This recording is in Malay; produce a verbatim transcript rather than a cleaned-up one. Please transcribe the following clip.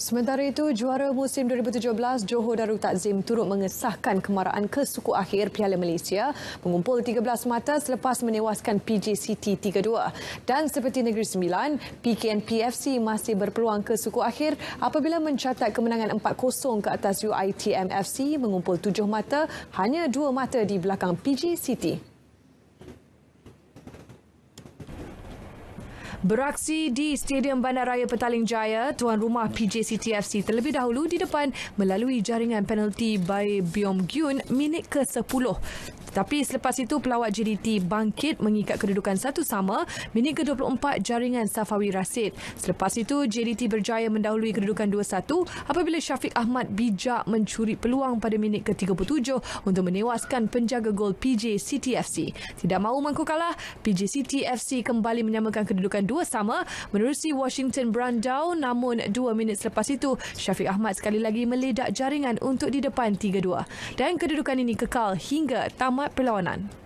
Sementara itu, juara musim dua ribu tujuh belas Johor Darul Takzim turut mengesahkan kemarahan ke suku akhir Piala Malaysia mengumpul tiga belas mata selepas menewaskan P J City tiga dua. Dan seperti Negeri Sembilan, P K N P F C masih berpeluang ke suku akhir apabila mencatat kemenangan empat kosong ke atas U I T M F C mengumpul tujuh mata, hanya dua mata di belakang P J City. Beraksi di Stadium Bandaraya Petaling Jaya, tuan rumah P J City F C terlebih dahulu di depan melalui jaringan penalti by Byom Gyun minit ke sepuluh. Tetapi selepas itu pelawat J D T bangkit mengikat kedudukan satu sama minit ke dua puluh empat jaringan Safawi Rashid. Selepas itu J D T berjaya mendahului kedudukan dua satu apabila Syafiq Ahmad bijak mencuri peluang pada minit ke tiga puluh tujuh untuk menewaskan penjaga gol P J City F C. Tidak mahu mangkuk kalah, P J City F C kembali menyamakan kedudukan dua sama menerusi Washington Brandau, namun dua minit selepas itu Syafiq Ahmad sekali lagi meledak jaringan untuk di depan tiga dua. Dan kedudukan ini kekal hingga tamat perlawanan.